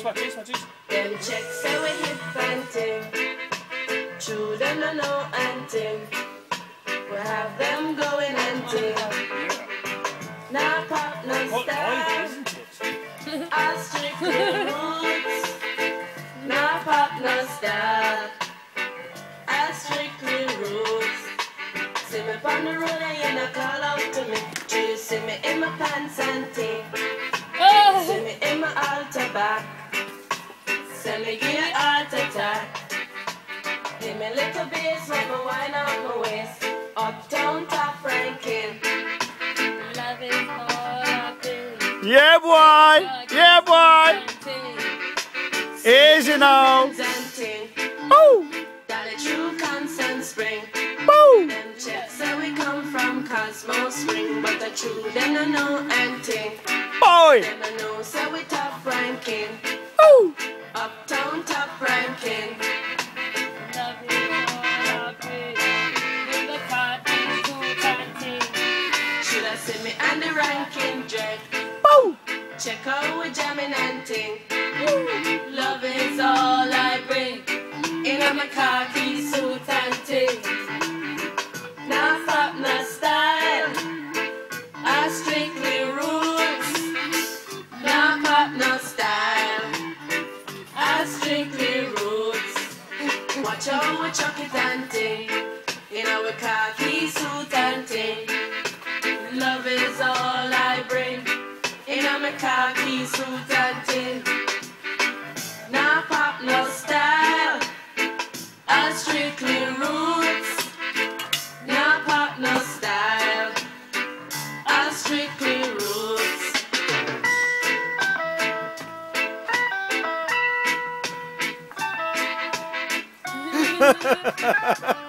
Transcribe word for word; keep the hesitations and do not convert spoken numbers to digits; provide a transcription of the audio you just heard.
this, watch this, watch this. Them checks say we hip and ting. True, them no know and ting. We have them going and ting. Now pop, no style. I strictly roots. Now pop, no style. I strictly roots. See me on the road and you no call out to me. Do you see me in my pants and ting? Oh. See me in my altar back. See me give you heart attack. Give me little bass when me wind up my waist. Uptown top ranking. Love is all I think. Yeah, boy. Yeah, boy. Easy now. Oh. Dolly true constant spring. Boom. Them checks say we come from Cosmos Spring, but the true them no know anything. Boy. Them no know say we top ranking. Ooh. Uptown top ranking. Love is all I think. In the party, suit and ting. Should I see me and the ranking dread? Boom. Check out we jamming and ting. Love is all I bring. In my khaki suit and ting. Now pop, no style. I strictly roots. Now pop, no style. I strictly roots. Watch out we chuck it and ting. In our khaki suit and ting. Love is all I bring. In my khaki suit and ting. Now pop, no style. I strictly roots. Now pop, no style. I strictly roots.